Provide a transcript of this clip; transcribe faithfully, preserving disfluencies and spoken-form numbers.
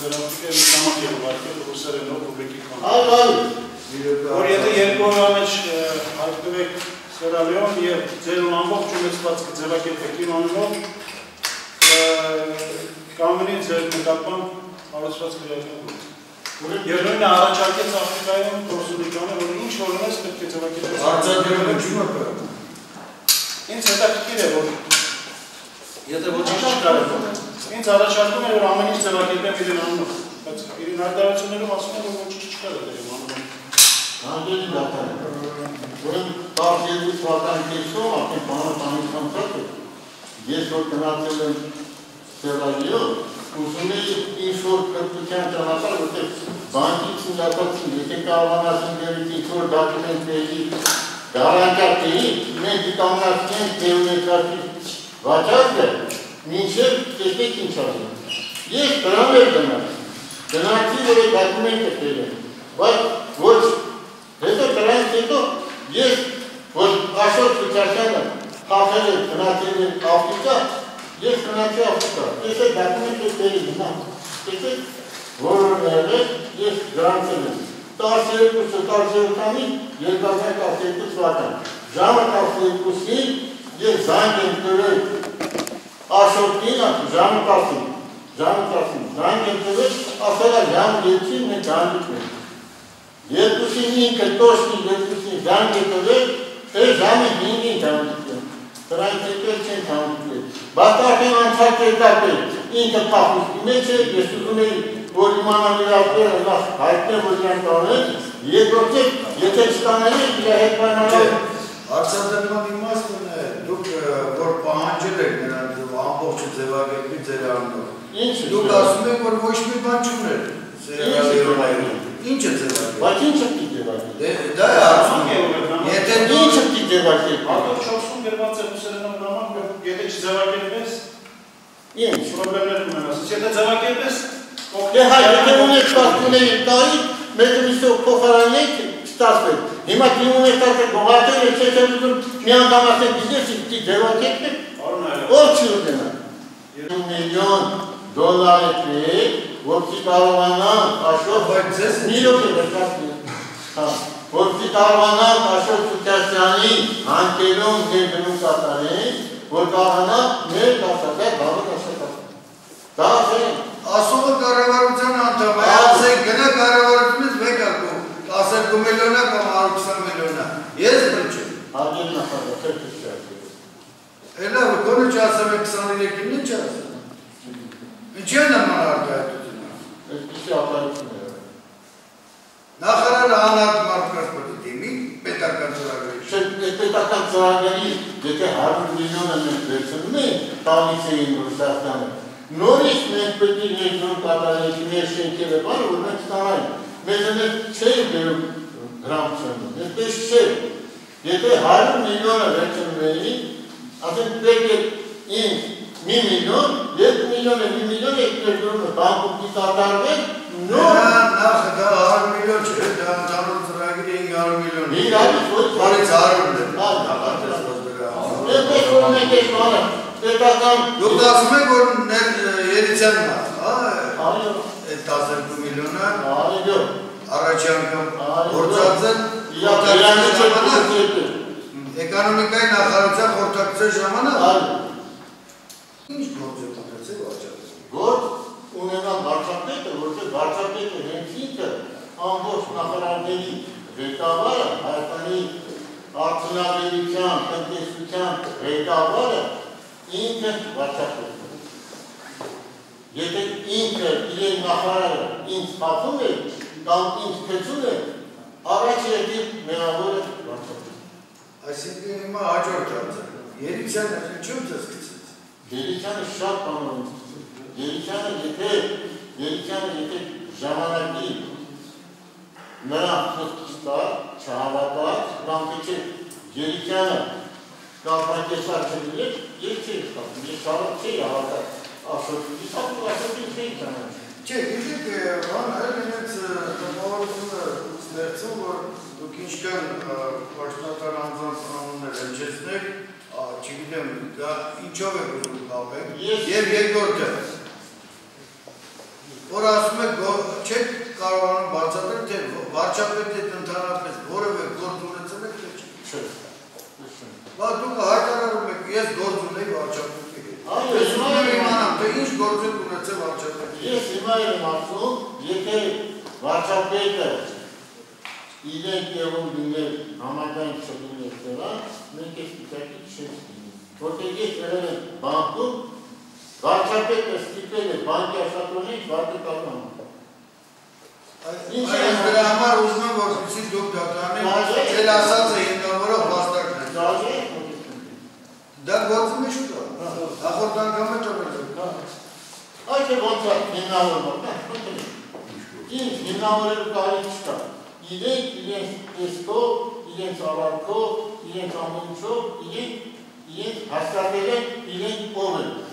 Federativă Mișamătie, Partidul Rusăreno, Publicii Control. Այլ, այլ։ Որ եթե երկու օրվա մեջ հայտնվեք Սերալեոն եւ ձեր ամբողջ ունեցվածքը ձևակերպեք իմ անունով, կամենի ձեր նկատմամբ հարուցված քրեական Եվ նույնը առաջարկեց Աֆրիկայում գործունեությանը, որ ինչ որ ունես պետք է ձևակերպել։ Արձակելը ջումը կա։ Ինձ հետաքրքիր է, որ եթե ոչինչ չկար, ինձ առաջարկում է, որ ամեն ինչ ձևակերպեմ իրեն անունով, բայց իրեն հարդարություններով ասում է, որ ոչինչ չկար է իրեն անունով։ Հանդերի դատան, որն տասներկու թվականի կեսով, արդեն բանատանի խնդրակ է, ես որ գնացել եմ Սերալիով, ուզում էի ինչ-որ կրպության ճանապարհ, որտեղ բանկից նյատացին, եթե կարողանացին դերից ինչ-որ դոկումենտների գարանտիայի, մենք դիտամնացին տեորետարկի վաճառքը, մինչև տեսեք ինչ ասում։ Ես դրան էր գնաց, գնացի, որ է դոկումենտը տերեմ, բայց ոչ, հետո դրանից հետո ես, որ Աշոտ Քուչարյանը խախել է գնացել է Աֆրիկա, ես գնացի Աֆրիկա, տեսեք դոկումենտը տերեմ, տեսեք, որորներ է, ես գրանցել եմ, տասներկուսը տասներկանի երկու հազար տասներկու թվական, ժամը տասներկուսին ես զանգ եմ տվել Աշոտին, ժամը տասին, ժամը տասին, զանգ եմ տվել, ասել է ժամ երկին մենք հանդիպում ենք, երկուսին ինքը տոշնի երկուսին զանգ եմ տվել, է ժամը հինգին հանդիպում, դրանք հետո չենք հանդիպել, բայց արդեն անցած етап է, ինքը փախուստի մեջ է, ես ուզում էի որ իմանալ իր ապերը նախ հայտնեմ, որ իրան տանեն, երկրորդ է, եթե չտանել եք, իր հետ պայմանալ։ Արձանագրման իմաստն է, դուք որ պահանջել եք նրան ամբողջը ձևակերպի ձեր անունով։ Դուք ասում եք, որ ոչ մի բան չուներ Սերալիոյում։ Ինչ է ձևակերպի։ Բայց ինչը պիտի ձևակերպի։ Դա է ասում է, եթե դու ինչը պիտի ձևակերպի։ Ատոր չորսում գրված է Ռուսերենով նամակ, եթե չձևակերպես, ինչ պրոբլեմներ կունենաս, եթե ձևակերպես, Դե հայ, եթե ունեք ստացվում էի տայի, մեզ միսով փոխարանեք ստացվել։ Հիմա դի ունեք ստացվել գողատել եք, չեք եմ ուզում մի անդամասեք բիզնեսի պիտի ձևակերպեք, ով չի ուզենա։ Միլիոն դոլար է պեք, որքի կարողանան Աշոտ միլիոն է վերջացնի։ Որքի կարողանան Աշոտ Քուչարյանի հանքերում ներդրում կատարեն, որ կարողանան մեր դասակար բավը դասակար։ Դա ասեն Ասումը կառավարության անդամ է, ասեք գնա կառավարությունից մեկ ակում, տասներկու միլիոնա կամ հարյուր քսան միլիոնա, ես բրճեմ։ Հագել նախագահ, քերքս չասել։ Էլա, կոնը չասեմ է քսաներեքին, ինչ ասեմ։ Ինչ է նման արտահայտությունը։ Այսպիսի արտահայտություն է։ Նախարարը անհատ մարդկանց պետք է դիմի պետական ծրագրի։ Պետական ծրագրի, եթե հարյուր միլիոնը մենք վերցնում ենք, տալիս էին Ռուսաստանը, նորից մենք պետք է ներդրում կատարենք մեր շենքերը բանը, որ մենք ստանանք։ Մեզ էնես չէր բերում դրամցանը, այսպես չէր։ Եթե հարյուր միլիոնը վերցնում էին, ասենք պետք է ինձ մի միլիոն, երկու միլիոն է, մի միլիոն է ներդրումը բանկում կատարվեն, նոր նախ դա հարյուր միլիոն չէ, դա ընդհանուր ծրագրի հինգ հարյուր միլիոն։ հինգ հարյուր Բարից հարյուրն է։ Այսպես որ մենք այս բանը պետական Դուք ասում եք, որ Երիցյանն է, Այո, այդ տասներկու միլիոնը այո, առաջի անգամ գործած են իրականում ժամանակ, էկոնոմիկայի նախարարության խորհրդակցության ժամանակ։ Այո։ Ինչ գործ է ունեցել վաճառել։ Գործ ունենալ վարչապետը, որտեղ վարչապետը հենց ինքը ամբողջ նախարարների ղեկավարը, Հայաստանի արդյունաբերության, տնտեսության ղեկավարը ինքը վարչապետը։ Եթե ինքը իրեն նախարարը ինձ խախում է, կամ ինձ փեցում է, առաջ եկի մեղավոր է վարչապետը։ Այսինքն հիմա հաջորդ հարցը։ Երիցյանը ինչու՞ ձեզ գցեց։ Երիցյանը շատ բաներ է։ Երիցյանը եթե Երիցյանը եթե ժամանակի նրա խստա չհավատաց, կամ թե Երիցյանը կապակեսար չլիներ, ես չէի խախտում, ես շարով չէի հավատալ Աշոտին, իսկապես Աշոտին չէի ճանաչում։ Չէ, գիտեք, բան այլ ինձ տպավորությունը ստեղծում, որ դուք ինչքան պաշտոնատար անձանց անուններ հնչեցնեք, չգիտեմ, դա ինչով եք ուզում կապեք, և երկրորդը։ որ ասում եք չեք կարողանում բացատրել, թե վարչապետի հետ ընդհանրապես որևէ գործ ունեցել եք, թե չէ։ Բա դուք հայտարարում եք, ես գործ ունեի վարչապետի հետ։ Ես ուզում եմ իմանամ, թե ինչ գործ եք ունեցել վարչապետի հետ։ Ես հիմա եմ ասում, եթե վարչապետը իրենք եղում լինել համակայն չլինել դրան, մենք ես պիտակի չենք լինել։ Որտեղ ես եղել եմ բանկում, վարչապետը ստիպել է բանկի աշխատողին վարկը տալու համար։ Այս դրա համար ուզում եմ, որպեսզի դուք դա տանեք, էլ ասածը հիմնավորող վաստակն է։ Դա գործում է շուտ է։ Նախորդ անգամ է ճովել։ Այդ է ոնց է հիմնավորում, ինչ հիմնավորելու կարիք չկա։ Իրենք իրենց տեսքով, իրենց ավարքով, իրենց ամենուչով, իրենք հասկացել են իրենք ով են։